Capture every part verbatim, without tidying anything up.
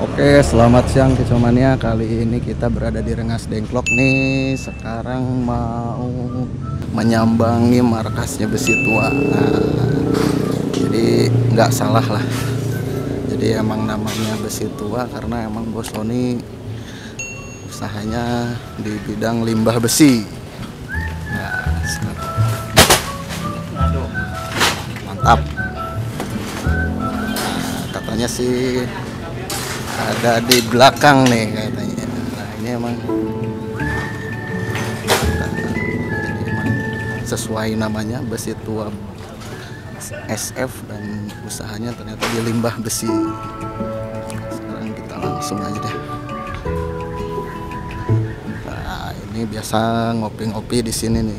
Oke, selamat siang Kicomania. Kali ini kita berada di Rengas Dengklok nih. Sekarang mau menyambangi markasnya Besi Tua. Nah, jadi nggak salah lah. Jadi emang namanya Besi Tua karena emang Bos Sony usahanya di bidang limbah besi. Nah, mantap. Nah, katanya sih ada di belakang nih katanya. Nah ini emang, jadi emang sesuai namanya Besi Tua S F dan usahanya ternyata di limbah besi. Sekarang kita langsung aja deh. Nah ini biasa ngopi-ngopi di sini nih.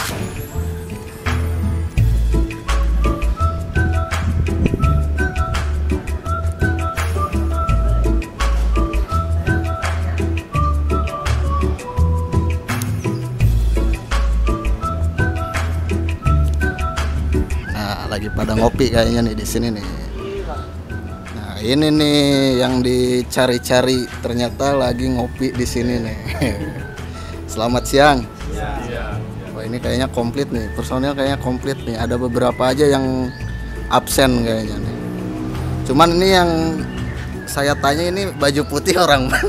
Lagi pada ngopi kayaknya nih di sini nih. Nah ini nih yang dicari-cari, ternyata lagi ngopi di sini nih. Selamat siang. Ya. Wah ini kayaknya komplit nih, personil kayaknya komplit nih. Ada beberapa aja yang absen kayaknya nih. Cuman ini yang saya tanya ini baju putih orang mana?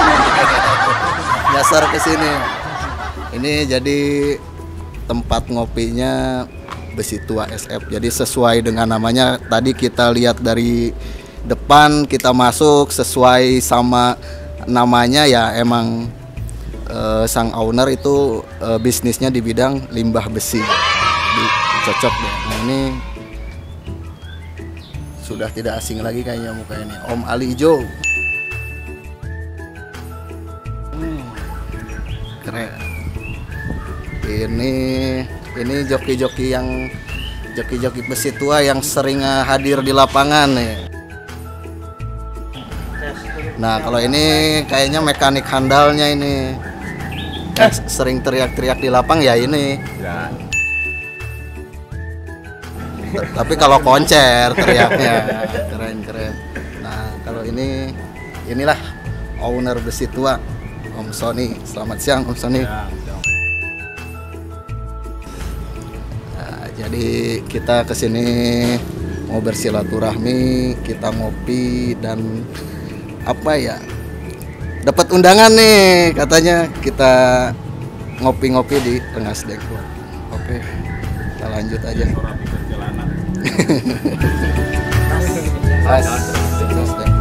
Dasar ke sini. Ini jadi tempat ngopinya Besi Tua S F. Jadi sesuai dengan namanya, tadi kita lihat dari depan kita masuk sesuai sama namanya ya, emang e, sang owner itu e, bisnisnya di bidang limbah besi. Jadi, cocok deh. Nah, ini sudah tidak asing lagi kayaknya muka ini, Om Ali Ijo. Hmm, keren. Ini Ini joki-joki yang joki-joki Besi Tua yang sering hadir di lapangan nih. Nah kalau ini kayaknya mekanik handalnya ini, yang sering teriak-teriak di lapang ya ini. Tapi kalau konser teriaknya keren-keren. Nah kalau ini inilah owner Besi Tua, Om Sony. Selamat siang Om Sony. Jadi kita kesini mau bersilaturahmi, kita ngopi dan apa ya, dapat undangan nih katanya kita ngopi-ngopi di Rengas Dengklok. Oke, kita lanjut aja. Rengas Dengklok.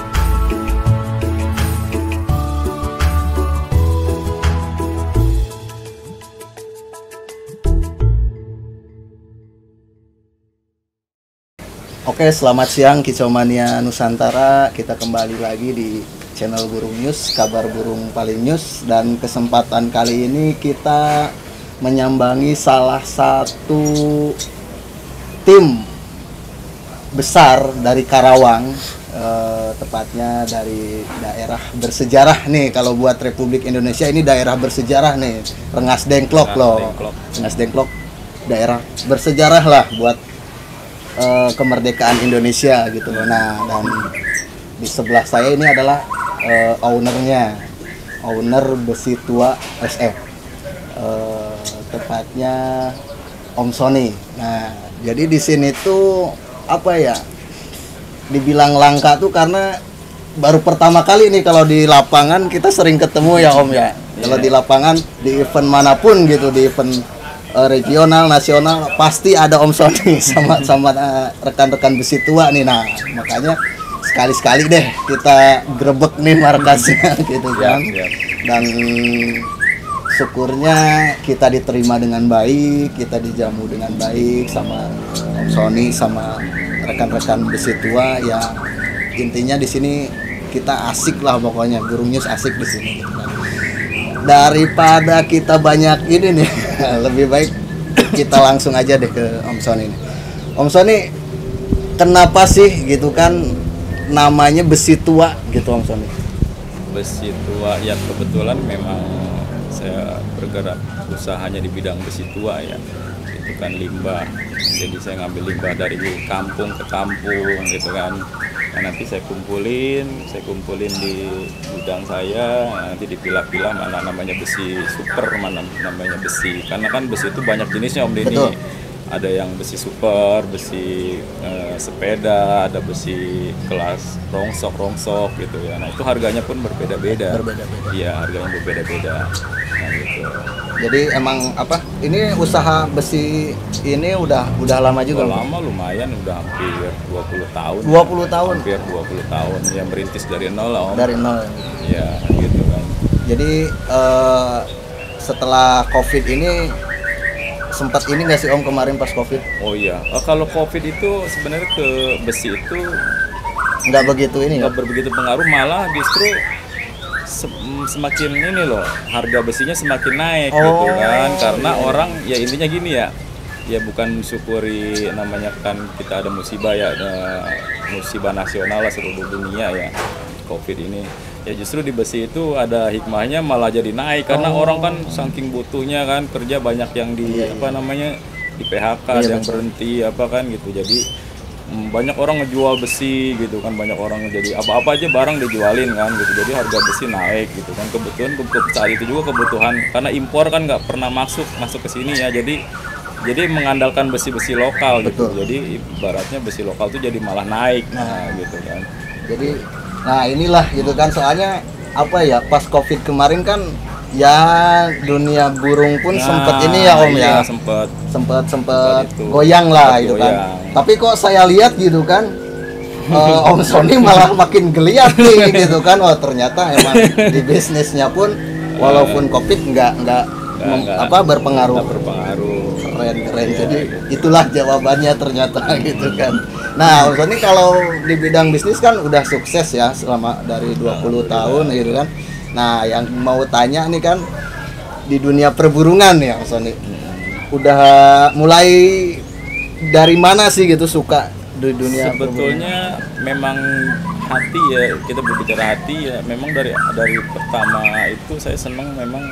Oke, selamat siang Kicomania Nusantara. Kita kembali lagi di channel Burung News, kabar burung paling news. Dan kesempatan kali ini kita menyambangi salah satu tim besar dari Karawang, eh, tepatnya dari daerah bersejarah nih. Kalau buat Republik Indonesia ini daerah bersejarah nih, Rengas Dengklok loh. Rengas Dengklok daerah bersejarah lah buat Uh, kemerdekaan Indonesia gitu loh. Nah dan di sebelah saya ini adalah uh, ownernya, owner Besi Tua S F, uh, tepatnya Om Sony. Nah jadi di sini tuh apa ya, dibilang langka tuh karena baru pertama kali nih kalau di lapangan kita sering ketemu ya Om ya. Kalau di lapangan di event manapun gitu, di event Uh, regional, nasional pasti ada Om Sony sama sama uh, rekan-rekan Besi Tua nih. Nah makanya sekali-sekali deh kita grebek nih markasnya gitu kan. Dan syukurnya kita diterima dengan baik, kita dijamu dengan baik sama Om Sony sama rekan-rekan Besi Tua. Ya intinya di sini kita asik lah pokoknya, Burung News asik di sini gitu kan. Daripada kita banyak ini nih, lebih baik kita langsung aja deh ke Om Sony nih. Om Sony, kenapa sih gitu kan namanya Besi Tua gitu Om Sony? Besi Tua ya kebetulan memang saya bergerak usahanya di bidang besi tua ya. Itu kan limbah. Jadi saya ngambil limbah dari kampung ke kampung gitu kan. Nah, nanti saya kumpulin, saya kumpulin di gudang saya, nanti dipilah-pilah mana namanya besi super, mana namanya besi. Karena kan besi itu banyak jenisnya Om Denny. Betul. Ada yang besi super, besi eh, sepeda, ada besi kelas rongsok-rongsok gitu ya. Nah, itu harganya pun berbeda-beda. Berbeda-beda. Iya, harganya berbeda-beda. Nah, gitu. Jadi emang apa? Ini usaha besi ini udah udah lama juga. Udah lama lumayan, udah hampir dua puluh tahun. dua puluh tahun. Hampir dua puluh tahun. Ya merintis dari nol lah Om. Dari nol. Ya, gitu kan. Jadi eh, setelah Covid ini sempat ini nggak sih Om kemarin pas Covid? Oh iya, oh, kalau Covid itu sebenarnya ke besi itu Nggak begitu ini ya? nggak begitu pengaruh, malah justru se- semakin ini loh, harga besinya semakin naik gitu Oh, kan, karena iya. orang ya intinya gini ya, ya bukan syukuri namanya kan kita ada musibah ya, ada musibah nasional lah seluruh dunia ya, Covid ini. Ya justru di besi itu ada hikmahnya malah jadi naik karena Oh. orang kan saking butuhnya kan, kerja banyak yang di Iya, apa namanya di P H K, Iya, ada yang betul. berhenti apa kan gitu. Jadi mm, banyak orang ngejual besi gitu kan, banyak orang jadi apa-apa aja barang dijualin kan gitu. Jadi harga besi naik gitu kan. Kebetulan ke- saat itu juga kebutuhan karena impor kan nggak pernah masuk masuk ke sini ya. Jadi jadi mengandalkan besi-besi lokal gitu. Betul. Jadi ibaratnya besi lokal tuh jadi malah naik nah, gitu kan. Jadi nah inilah gitu kan, soalnya apa ya, pas Covid kemarin kan ya dunia burung pun Nah, sempet ini ya Om iya, ya. sempet Sempet sempet Sempet itu. goyang lah Sempet gitu kan. goyang. Tapi kok saya lihat gitu kan eh, Om Sony malah makin geliat nih gitu kan. Oh ternyata emang di bisnisnya pun walaupun Covid nggak nggak mem- nggak- apa berpengaruh. nggak berpengaruh. Keren keren, jadi itulah jawabannya ternyata gitu kan. Nah Om Sony kalau di bidang bisnis kan udah sukses ya selama dari dua puluh tahun gitu kan. Nah yang mau tanya nih kan, di dunia perburungan ya Om Sony, udah mulai dari mana sih gitu suka di dunia perburungan? Sebetulnya memang hati ya, kita berbicara hati ya, memang dari dari pertama itu saya senang memang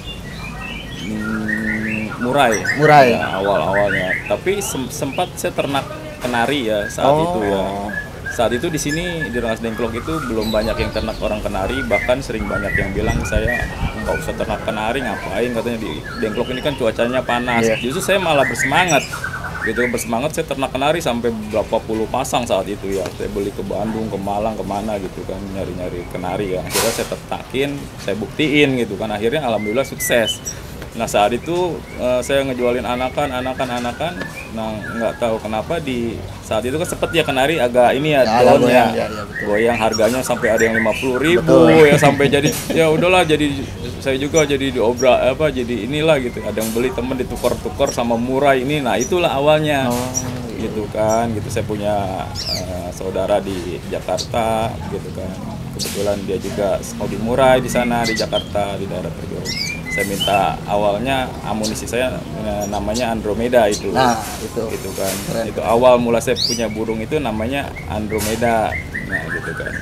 hmm, murai Murai. ya, awal-awalnya, tapi sem- sempat saya ternak kenari ya saat Oh. itu ya. Saat itu di sini di Rengas Dengklok itu belum banyak yang ternak orang kenari, bahkan sering banyak yang bilang saya nggak usah ternak kenari, ngapain katanya di Dengklok ini kan cuacanya panas. Iya. Justru saya malah bersemangat gitu, bersemangat saya ternak kenari sampai berapa puluh pasang saat itu ya. Saya beli ke Bandung, ke Malang, kemana gitu kan, nyari-nyari kenari ya. Akhirnya saya tertakin, saya buktiin gitu kan, akhirnya alhamdulillah sukses. Nah saat itu eh, saya ngejualin anakan, anakan, anakan. Nah nggak tahu kenapa di saat itu kan sempet ya kenari agak ini ya, Ya, agak down goyang, ya, ya, ya, betul. goyang harganya sampai ada yang lima puluh ribu Betul. ya, sampai jadi ya udahlah, jadi saya juga jadi diobrak apa jadi inilah gitu, ada yang beli temen ditukar-tukar sama murai ini. Nah itulah awalnya Oh, gitu kan, gitu saya punya eh, saudara di Jakarta gitu kan, kebetulan dia juga hobi murai di sana di Jakarta di daerah Tergolong. Saya minta awalnya amunisi saya eh, namanya Andromeda itu. Nah itu Gitu kan. Keren. Itu awal mula saya punya burung itu namanya Andromeda. Nah, gitu kan.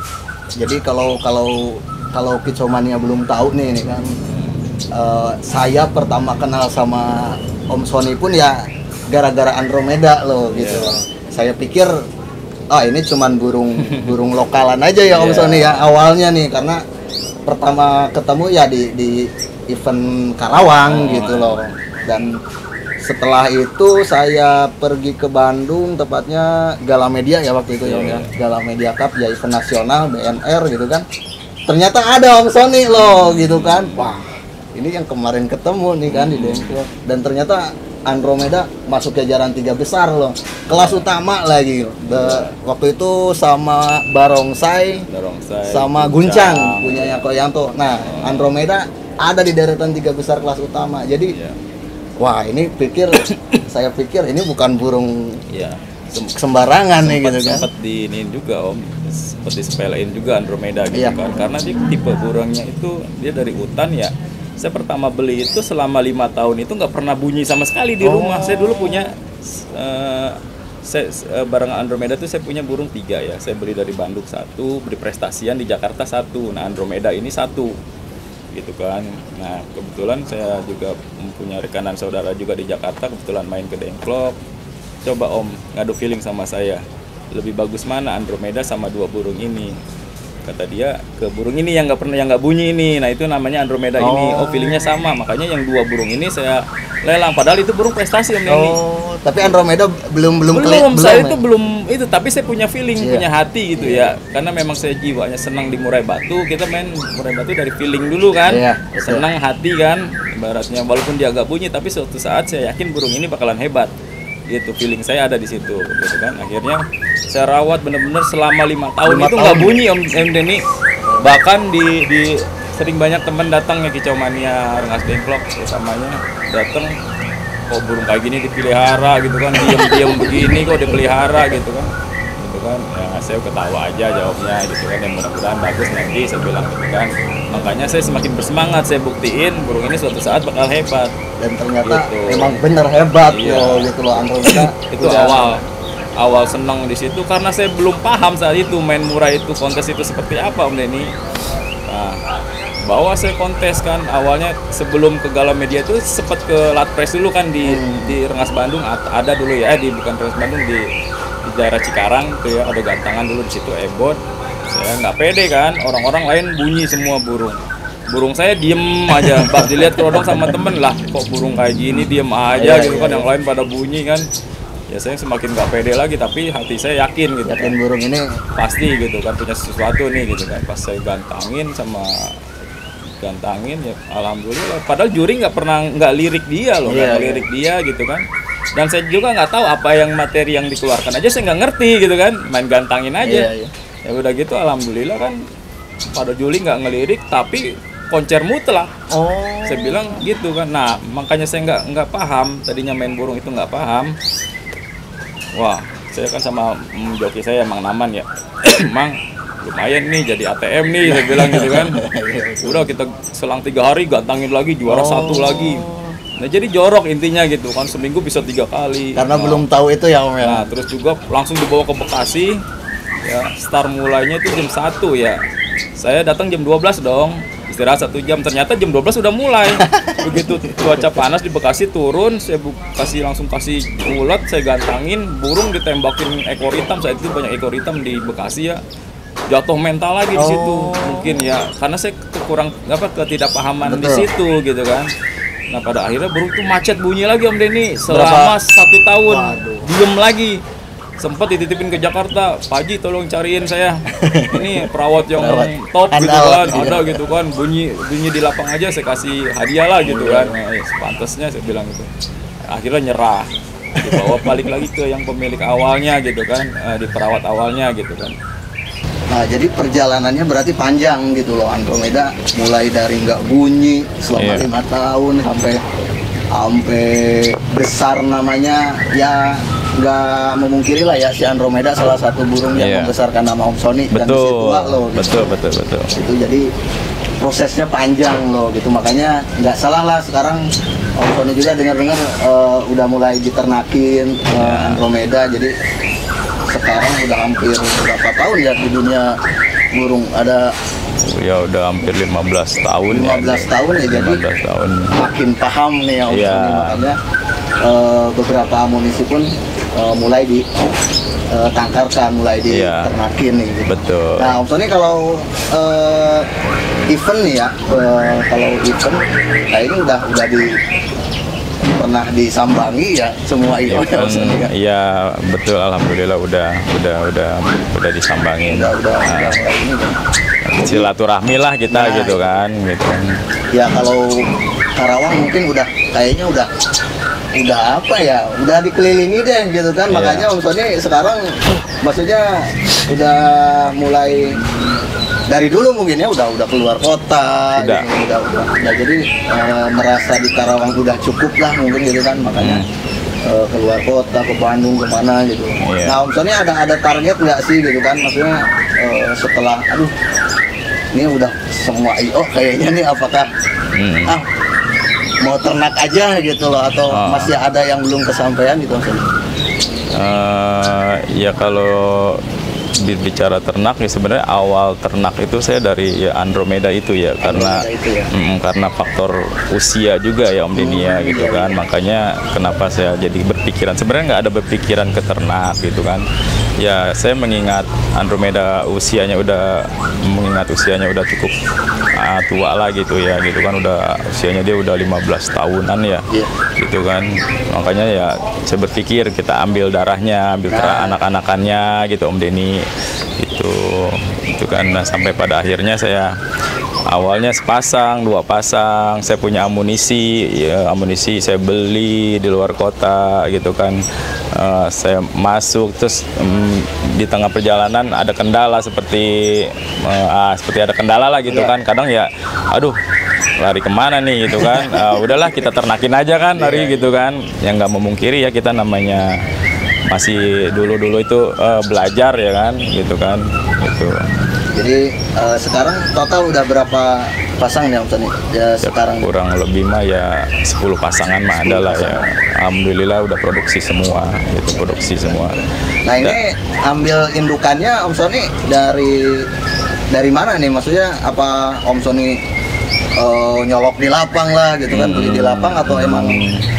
jadi kalau kalau kalau Kicomania belum tahu nih ini kan, eh, saya pertama kenal sama Om Sony pun ya gara-gara Andromeda loh gitu. Iya. Saya pikir ah ini cuman burung burung lokalan aja ya Om Iya. Sony ya awalnya nih, karena pertama ketemu ya di di event Karawang Oh. gitu loh. Dan setelah itu saya pergi ke Bandung, tepatnya Galamedia ya waktu itu ya, Om, ya. Iya. Galamedia Cup ya, event nasional B N R gitu kan. Ternyata ada Om Sony loh gitu kan. Wah, ini yang kemarin ketemu nih kan di Dengklok. Dan ternyata Andromeda masuk jajaran tiga besar loh. Kelas utama lagi. The- waktu itu sama Barongsai Barongsai, sama Guncang punyanya Koyanto. Nah, Andromeda ada di deretan tiga besar kelas utama. Jadi Iya. wah ini pikir saya pikir ini bukan burung Iya. sem- sembarangan nih gitu kan. Sempat di ini juga Om, sempat disepelein juga Andromeda gitu Iya. kan, karena dia tipe burungnya itu dia dari hutan ya. Saya pertama beli itu selama lima tahun itu nggak pernah bunyi sama sekali di Oh. rumah. Saya dulu punya eh, saya eh, barang Andromeda tuh saya punya burung tiga ya. Saya beli dari Bandung satu, beli Prestasian di Jakarta satu. Nah Andromeda ini satu gitu kan. Nah kebetulan saya juga mempunyai rekanan saudara juga di Jakarta, kebetulan main ke Dengklok. Coba Om ngadu feeling sama saya. lebih bagus mana Andromeda sama dua burung ini. Kata dia, ke burung ini yang nggak pernah yang nggak bunyi ini, nah itu namanya Andromeda Oh. ini. Oh, feelingnya sama, makanya yang dua burung ini saya lelang. Padahal itu burung prestasi Om Denny. Oh, tapi Andromeda belum belum Belum, keli- saya ya? itu belum itu, tapi saya punya feeling, Iya. punya hati gitu ya. Karena memang saya jiwanya senang di murai batu, kita main murai batu dari feeling dulu kan. Iya, betul. Senang hati kan, ibaratnya walaupun dia agak bunyi, tapi suatu saat saya yakin burung ini bakalan hebat. Gitu, feeling saya ada di situ gitu kan. Akhirnya saya rawat bener-bener selama lima tahun Lima itu tahun. nggak bunyi Om Om Denny. Bahkan di, di sering banyak teman datang ya Kicau Mania, Rengas Dengklok utamanya datang, kok burung kayak gini dipelihara gitu kan, diam-diam begini kok dipelihara gitu kan. Gitu kan. Ya saya ketawa aja jawabnya gitu kan, yang mudah-mudahan bagus nanti saya bilang gitu kan. Makanya saya semakin bersemangat, saya buktiin burung ini suatu saat bakal hebat. Dan ternyata Gitu. emang bener hebat Iya. loh gitu loh Andromeda. Itu Udah- awal awal seneng di situ karena saya belum paham saat itu main murai itu, kontes itu seperti apa Om Denny. Nah, bawa saya kontes kan awalnya sebelum ke Gala Media itu sempat ke Latpres dulu kan di di Rengas Bandung, at- ada dulu ya, eh, di bukan Rengas Bandung, di, di daerah Cikarang tuh ya, ada gantangan dulu di situ ebot. Saya nggak pede kan, orang-orang lain bunyi semua burung. Burung saya diem aja, pas dilihat kerodong sama temen lah, kok burung kayak gini diem aja Iya, gitu iya, kan, iya. yang lain pada bunyi kan. Ya saya semakin nggak pede lagi, tapi hati saya yakin gitu kan. Yakin burung ini Pasti gitu kan punya sesuatu nih gitu kan. Pas saya gantangin sama gantangin ya alhamdulillah. Padahal juri nggak pernah nggak lirik dia loh, nggak Iya, iya. lirik dia gitu kan. Dan saya juga nggak tahu apa yang materi yang dikeluarkan aja, saya nggak ngerti gitu kan. Main gantangin aja. Iya, iya. Ya udah gitu alhamdulillah kan. Pada juri nggak ngelirik tapi koncer mutlak. oh Saya bilang gitu kan. Nah makanya saya nggak nggak paham tadinya main burung itu nggak paham. Wah saya kan sama mm, joki saya Mang Naman ya. Mang lumayan nih jadi A T M nih, saya bilang gitu kan. Udah kita selang tiga hari gantangin lagi, juara Oh. satu lagi. Nah jadi jorok intinya gitu kan, seminggu bisa tiga kali. karena Nah, belum tahu itu ya Om ya. Nah terus juga langsung dibawa ke Bekasi. Ya start mulainya itu jam satu ya. Saya datang jam dua belas dong. Istirahat satu jam, ternyata jam dua belas sudah mulai. Begitu cuaca panas di Bekasi turun, saya bu- kasih langsung kasih ulet, saya gantangin, burung ditembakin ekor hitam. Saat itu banyak ekor hitam di Bekasi ya. Jatuh mental lagi di situ Oh. mungkin ya, karena saya kurang apa ketidakpahaman di Betul. situ gitu kan. Nah pada akhirnya burung tuh macet bunyi lagi Om Denny selama satu tahun. Waduh. Diem lagi. Sempat dititipin ke Jakarta, Pak Haji tolong cariin saya ini perawat yang Perawat. top gitu Andal, kan, iya. ada gitu kan, bunyi bunyi di lapang aja saya kasih hadiah lah gitu kan. Nah, ya, sepantasnya saya bilang gitu. Akhirnya nyerah, dibawa balik lagi ke yang pemilik awalnya gitu kan, eh, di perawat awalnya gitu kan. Nah jadi perjalanannya berarti panjang gitu loh Andromeda, mulai dari nggak bunyi selama Iya. lima tahun sampai sampai besar namanya ya, nggak memungkiri lah ya si Andromeda salah satu burung yang Iya. membesarkan nama Om Sony dan si tua loh gitu. betul, betul, betul. Itu jadi prosesnya panjang loh gitu, makanya nggak salah lah sekarang Om Sony juga dengar-dengar eh, udah mulai diternakin eh, Iya. Andromeda, jadi sekarang udah hampir berapa tahun ya di dunia burung, ada Ya udah hampir lima belas tahun lima belas tahun ya, jadi lima belas tahun. makin paham nih ya Om Iya. Sony, makanya eh, beberapa amunisi pun eh, mulai ditangkarkan, mulai Iya. diternakin nih gitu. Betul. Nah Om Sony kalau eh, event nih ya, eh, kalau event nah ini udah udah di pernah disambangi ya semua I O ya Om Sony ya. Iya betul, alhamdulillah udah udah udah udah disambangin. Udah udah, Nah, udah kayak ini kan. silaturahmi lah kita Nah, gitu kan, gitu kan. Ya kalau Karawang mungkin udah kayaknya udah udah apa ya, udah dikelilingi deh gitu kan. Iya. Makanya Om Sony sekarang maksudnya udah mulai dari dulu mungkin ya udah udah keluar kota Udah. gitu, udah udah udah jadi eh, merasa di Karawang udah cukup lah mungkin gitu kan, makanya eh, keluar kota ke Bandung kemana gitu. Iya. Nah Om Sony ada ada target nggak sih gitu kan, maksudnya eh, setelah aduh ini udah semua I O kayaknya nih, apakah Hmm. ah mau ternak aja gitu loh, atau Ah. masih ada yang belum kesampaian gitu Om Sony? Eh, ya kalau bicara ternak ya sebenarnya awal ternak itu saya dari ya Andromeda itu ya, karena Andromeda itu ya. mm, karena faktor usia juga ya Om Denny ya gitu kan, makanya kenapa saya jadi berpikiran sebenarnya nggak ada berpikiran ke ternak gitu kan. ya saya mengingat Andromeda usianya udah mengingat usianya udah cukup uh, tua lah gitu ya, gitu kan udah usianya dia udah lima belas tahunan ya, Iya. gitu kan. Makanya ya saya berpikir kita ambil darahnya, ambil darah Nah. anak-anakannya gitu Om Denny. Itu itu kan. Nah, sampai pada akhirnya saya awalnya sepasang, dua pasang, saya punya amunisi, ya, amunisi saya beli di luar kota gitu kan. Uh, saya masuk terus um, di tengah perjalanan ada kendala seperti uh, ah, seperti ada kendala lah gitu kan. Kadang ya, aduh lari kemana nih gitu kan. Uh, udahlah kita ternakin aja kan lari gitu kan. Yang nggak memungkiri ya kita namanya masih dulu-dulu itu uh, belajar ya kan gitu kan gitu. Jadi eh, sekarang total udah berapa pasang nih Om Sony? Ya, Ya, sekarang kurang lebih mah ya sepuluh pasangan mah ada lah ya. Alhamdulillah udah produksi semua gitu, produksi semua. Nah ini ambil indukannya Om Sony dari dari mana nih? Maksudnya apa Om Sony eh, nyolok di lapang lah gitu kan, beli di lapang atau emang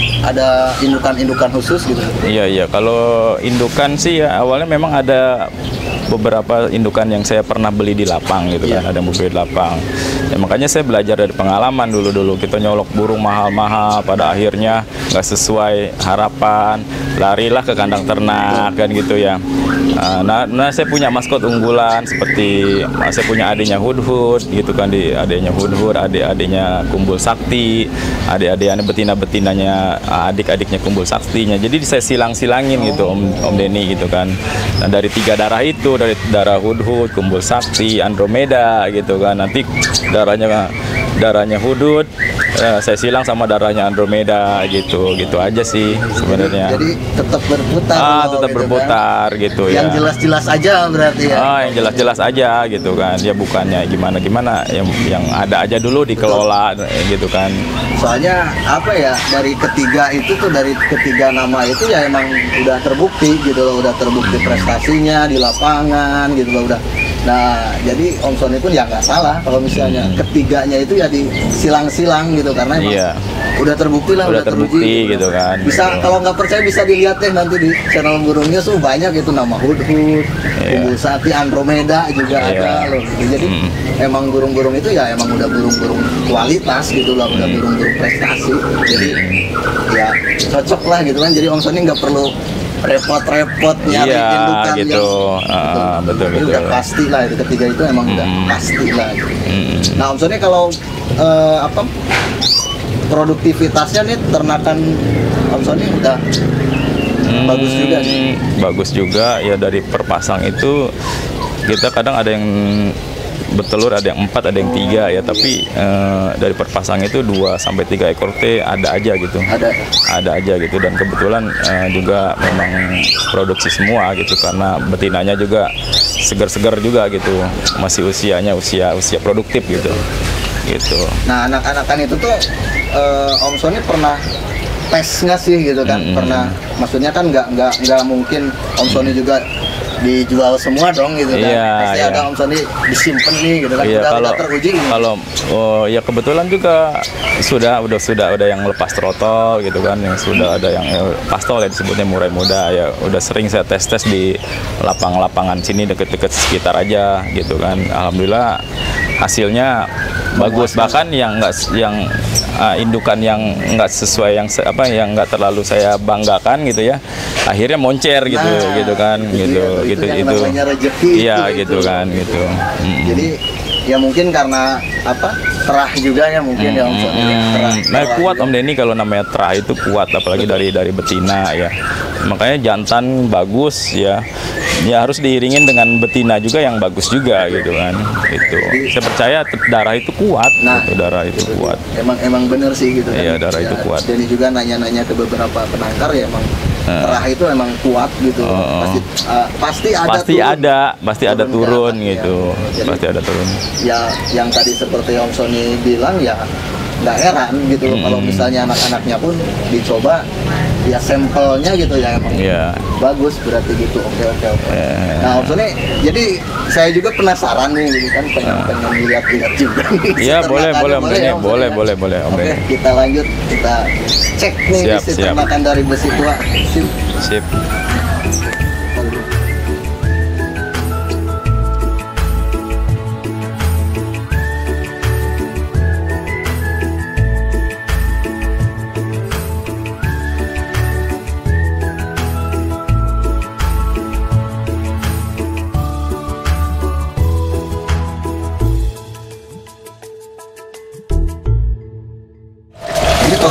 ada indukan-indukan khusus gitu? Iya iya, kalau indukan sih ya awalnya memang ada beberapa indukan yang saya pernah beli di lapang gitu kan, Iya. ada yang beli di lapang. Ya, makanya saya belajar dari pengalaman dulu-dulu kita nyolok burung mahal-mahal, pada akhirnya nggak sesuai harapan, larilah ke kandang ternak kan gitu ya. Nah, nah saya punya maskot unggulan seperti saya punya adiknya Hudhud gitu kan, di adiknya Hudhud, adik-adiknya Kumbul Sakti, adik-adiknya betina-betinanya, adik-adiknya Kumbul Saktinya. Jadi saya silang-silangin gitu Om Om Denny gitu kan. Nah, dari tiga darah itu, dari darah Hudhud, Kumbul Sakti, Andromeda gitu kan. Nanti darahnya darahnya Hudhud eh, saya silang sama darahnya Andromeda gitu. Gitu aja sih sebenarnya. Jadi tetap berputar. Ah, loh, tetap gitu berputar kan. gitu Yang ya. jelas-jelas aja berarti ya. Ah, yang jelas-jelas aja gitu kan. Ya bukannya gimana-gimana, yang yang ada aja dulu dikelola gitu kan. Soalnya apa ya, dari ketiga itu tuh, dari ketiga nama itu ya emang udah terbukti gitu loh, udah terbukti prestasinya di lapangan gitu loh udah. Nah jadi Om Sony pun ya nggak salah kalau misalnya Hmm. ketiganya itu ya disilang-silang gitu, karena emang Iya. udah terbukti lah, Udah terbukti teruji, gitu kan. Bisa Gitu. kalau nggak percaya bisa dilihat deh nanti di channel Burung News tuh banyak itu nama Hudhud, Kumbul Sakti, Andromeda juga Iya. ada loh. Jadi Hmm. emang burung-burung itu ya emang udah burung-burung kualitas gitu loh, udah burung-burung prestasi. Jadi ya cocok lah gitu kan. Jadi Om Sony nggak perlu repot-repot nyari Iya, indukan gitu. yang Ah, betul, Ini betul. udah pasti lah, itu ketiga itu emang udah Hmm. pasti lah gitu. Mm-mm. Nah Om Sony kalau eh, apa produktivitasnya nih ternakan Om Sony udah bagus juga nih. Hmm, bagus juga ya. Dari perpasang itu kita kadang ada yang bertelur, ada yang empat, ada yang tiga ya, tapi eh, dari perpasang itu dua sampai tiga ekor teh ada aja gitu. Ada. Ada aja gitu, dan kebetulan eh, juga memang produksi semua gitu, karena betinanya juga segar-segar juga gitu, masih usianya usia usia produktif gitu gitu. Nah anak-anakan itu tuh eh, Om Sony pernah tes nggak sih gitu kan? Mm-mm. Pernah, maksudnya kan nggak nggak nggak mungkin Om Sony juga dijual semua dong gitu kan? Iya, Pasti iya. ada Om Sony disimpan nih gitu kan? Iya, udah, kalau udah teruji gitu. kalau oh ya kebetulan juga sudah udah sudah ada yang lepas trotol gitu kan, yang sudah ada yang eh, pastol ya disebutnya murai muda ya, udah sering saya tes tes di lapang-lapangan sini deket-deket sekitar aja gitu kan. Alhamdulillah hasilnya bagus, bahkan yang enggak yang uh, indukan yang enggak sesuai yang se- apa yang enggak terlalu saya banggakan gitu ya, akhirnya moncer gitu Nah, gitu kan itu gitu dia, gitu itu yang itu namanya rezeki iya itu, gitu itu. kan gitu. Mm-mm. Jadi ya mungkin karena apa, terah juga ya mungkin ya Om Sony. Hmm, Terah, nah terah kuat juga. Om Denny kalau namanya terah itu kuat, apalagi dari dari betina ya. Makanya jantan bagus ya. Ya harus diiringin dengan betina juga yang bagus juga gitu kan. Gitu. Saya percaya t- darah itu kuat, Nah, gitu, darah itu kuat. Emang emang bener sih gitu kan. Iya, darah itu kuat. Jadi juga nanya-nanya ke beberapa penangkar ya emang Nah. terah itu emang kuat gitu. Oh. Pasti uh, pasti ada Pasti turun. ada, pasti ada Turun ke turun atas, gitu. ya. Jadi- Pasti ada turun. Ya yang tadi seperti Om Sony bilang ya nggak heran gitu loh Mm-mm. kalau misalnya anak-anaknya pun dicoba ya sampelnya gitu ya emang Iya. bagus berarti gitu. Oke oke oke. Eh. Nah Om Sony, jadi saya juga penasaran nih gitu kan, pengen pengen lihat-lihat juga nih. Iya, boleh, ternakannya. boleh, Om Denny. ya, Om Sony, Boleh, ya? boleh, boleh, Om Oke, Denny. kita lanjut, kita cek nih Siap, isi siap. ternakan dari besi tua. Sip. Sip.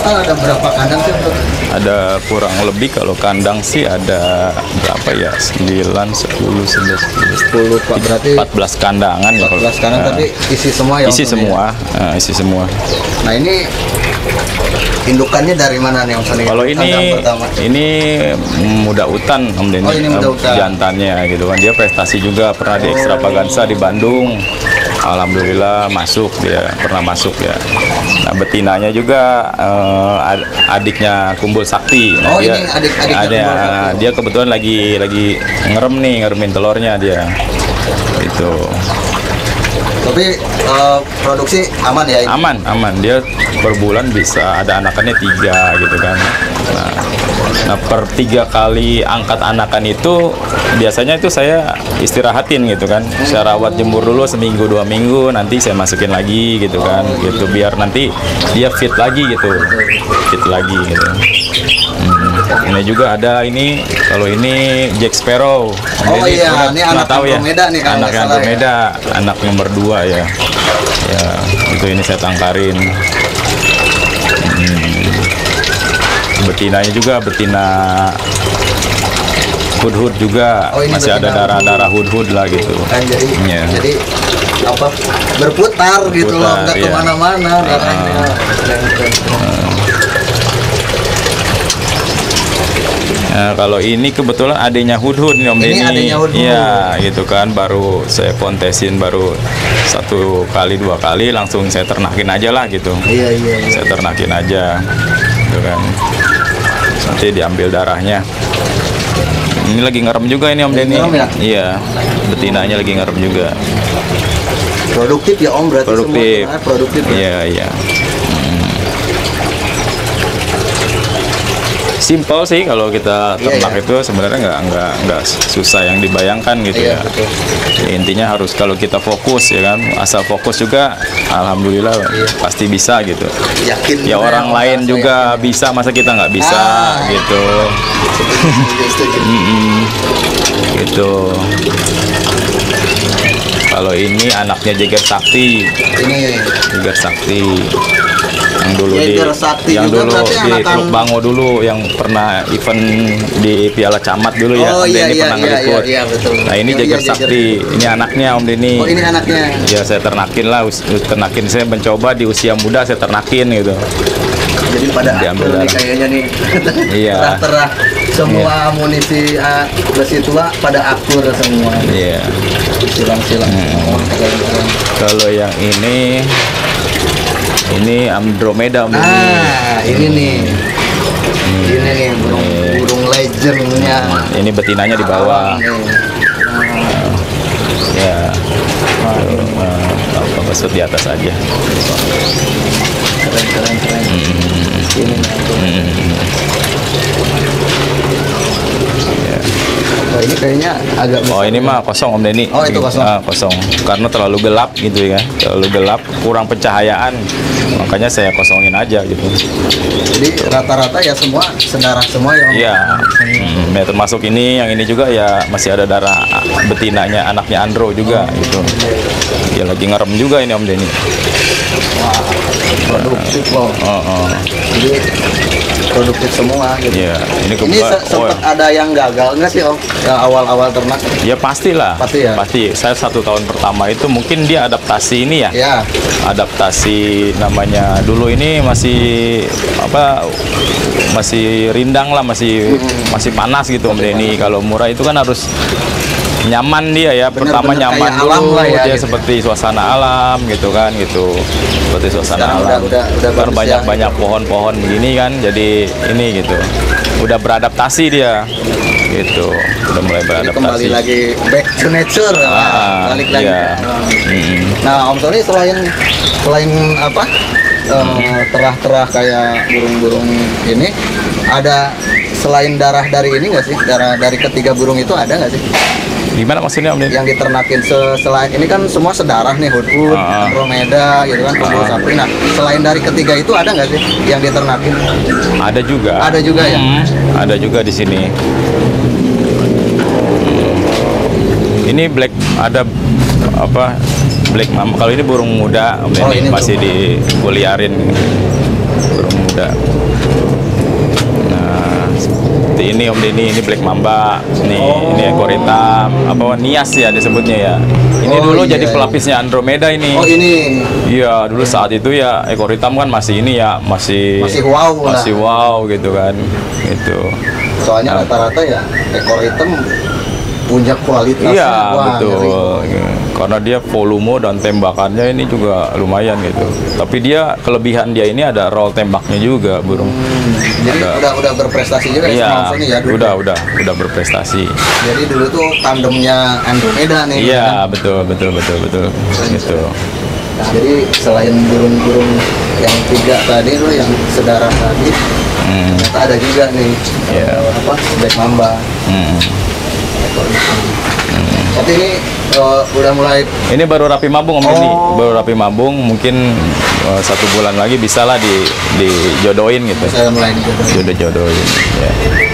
total ada berapa kandang sih untuk? Ada kurang lebih kalau kandang sih ada berapa ya? sembilan, sepuluh, sebelas, sepuluh Pak, berarti empat belas kandangan ya empat belas kalau. kandang, Nah, tapi isi semua ya? isi Om Tony, semua, ya? nah, isi semua. Nah ini indukannya dari mana nih Om Sony? Kalau ini Kandang pertama. ini muda utan Om Denny. Oh, ini muda utan. Jantannya gitu kan. Dia prestasi juga, pernah di Oh. Extravaganza di Bandung. Alhamdulillah masuk, dia pernah masuk ya. Nah, betinanya juga eh, ad- adiknya Kumbul Sakti. Nah, Oh, dia ini adik-adiknya ada Kumbul Sakti. dia kebetulan lagi lagi ngerem nih, ngeremin telurnya dia. Itu. Tapi eh, produksi aman ya? Ini? Aman, aman. Dia per bulan bisa ada anakannya tiga gitu kan. Nah, nah, per tiga kali angkat anakan itu biasanya itu saya istirahatin gitu kan. Saya rawat jemur dulu seminggu dua minggu, nanti saya masukin lagi gitu kan. Gitu biar nanti dia fit lagi gitu, fit lagi gitu. Hmm. Ini juga ada ini, kalau ini Jack Sparrow. Oh iya, pernah- ini pernah anak tahu ya? Andromeda nih kalau Anak nggak salah ya. Andromeda, anak nomor dua ya. Ya, itu ini saya tangkarin. Hmm. Betinanya juga betina hood-hood juga. Oh, ini Masih ada betina darah-darah hood-hood lah gitu. Kan jadi Iya. jadi apa berputar, gitu loh, Berputar, nggak iya. kemana-mana darahnya. Ah. Keren, keren, keren. Nah, kalau ini kebetulan adanya Hudhud nih Om Ini Denny. adanya Hudhud. Iya, gitu kan. Baru saya kontesin baru satu kali dua kali langsung saya ternakin aja lah gitu. Iya iya iya. Saya ternakin aja, gitu kan. Nanti diambil darahnya. Ini lagi ngerem juga ini Om Lagi Denny. ngerem ya? Iya, betinanya lagi ngerem juga. Produktif ya Om, berarti Produktif. semua produktif ya. Iya, iya. Hmm. Simple sih kalau kita Iya, ternak iya. itu sebenarnya nggak nggak nggak susah yang dibayangkan gitu Iya, ya. betul. Ya, intinya harus kalau kita fokus ya kan, asal fokus juga, alhamdulillah Iya. pasti bisa gitu. Yakin Ya juga orang Om, lain saya juga yakin. bisa, masa kita nggak bisa Ah. gitu. Setuju, setuju. Mm-mm. Gitu. Kalau ini anaknya Jeger Sakti, Ini Jeger Sakti. Yang dulu di Jeger Sakti yang juga dulu berarti di anakan- Teluk Bango dulu yang pernah event di Piala Camat dulu ya. Oh, Om iya, Denny iya, pernah iya, ngeliput. iya, iya, betul. Nah, ini Oh, Jeger iya, Sakti. Ini anaknya Om Denny. Oh ini anaknya. Ya saya ternakin lah, us- ternakin saya mencoba di usia muda saya ternakin gitu. Jadi pada Diambil akur nih darah. kayaknya nih. Iya. Terah-terah semua amunisi uh, besi tua pada akur semua. Iya. Silang-silang. Hmm. Oh, keren, keren. Kalau yang ini ini Andromeda Om Denny. Ah, ini nih. Ini nih burung, burung legendnya. Ini betinanya di bawah. Nih. Ya. Tuh, eh, apa maksud di atas aja. Keren, keren, keren. Ini nih. Ya. Oh, ini kayaknya agak. Oh ini mah kosong Om Denny. Oh, itu kosong. Ah, kosong. Karena terlalu gelap gitu ya. Terlalu gelap, kurang pencahayaan. Makanya saya kosongin aja gitu. Jadi rata-rata ya semua sedarah semua ya Om. Iya. Hmm, ya, termasuk ini, yang ini juga ya masih ada darah betinanya anaknya Andro juga gitu. Dia lagi ngerem juga ini Om Denny. Wah, produktif loh. Oh, oh. Jadi produktif semua gitu. Iya, ini Ini kebetulan. se- sempat ada yang gagal nggak sih Om? Yang awal-awal ternak? Ya pastilah. Pasti ya? Pasti. Saya satu tahun pertama itu mungkin dia adaptasi ini ya. Ya. Adaptasi namanya dulu ini masih apa? Masih rindang lah, masih masih panas gitu Om Denny. Kalau murah itu kan harus nyaman dia ya. Pertama Bener-bener nyaman kayak dulu, alam lah ya, dia gitu. seperti suasana alam gitu kan gitu. Seperti suasana Sekarang alam. udah- udah- udah Kan bagus ya. banyak-banyak pohon-pohon begini kan. Jadi ini gitu. Udah beradaptasi dia. Gitu. Udah mulai Jadi beradaptasi. kembali lagi back to nature. Ah, balik lagi. iya. Mm-mm. Nah Om Tony selain selain apa eh, terah-terah kayak burung-burung ini, ada selain darah dari ini nggak sih? Darah dari ketiga burung itu ada nggak sih? Gimana maksudnya Om Denny? Yang diternakin se- selain ini kan semua sedarah nih, Hudhud, Ah. Andromeda gitu kan, Kumbul Ah. Sakti. Nah selain dari ketiga itu ada nggak sih yang diternakin? Ada juga. Ada juga ya? Hmm, ada juga di sini. Hmm. Ini black ada apa? Black mamba. Kalau ini burung muda, Om Oh, Denny ini masih dikuliarin. Burung ada. Nah, seperti ini Om Denny, ini Black Mamba. Nih, Oh. ini ekor hitam. Apa Nias ya disebutnya ya. Ini Oh, dulu iya, jadi iya. pelapisnya Andromeda ini. Oh ini Iya, dulu saat itu ya ekor hitam kan masih ini ya, masih masih wow lah. masih wow gitu kan. Gitu. Soalnya rata-rata ya ekor hitam punya kualitas. Iya, betul. Karena dia volume dan tembakannya ini juga lumayan gitu. Tapi dia kelebihan dia ini ada roll tembaknya juga, burung. Hmm, jadi Ada. udah udah berprestasi juga ya Iya, sama ini ya dulu. udah udah udah berprestasi. Jadi dulu tuh tandemnya Andromeda nih. Iya, betul betul betul betul. Gitu. Nah, jadi selain burung-burung yang tiga tadi tuh yang sedara tadi, Hmm. ternyata ada juga nih Iya. eh, apa Black Mamba. Hmm. Ekor hitam. Tapi ini eh, udah mulai Ini baru rapi mabung Om Denny, Oh. baru rapi mabung, mungkin eh, satu bulan lagi bisa lah di dijodohin gitu, saya mulai dijodohin. jodoh-jodohin. Ya.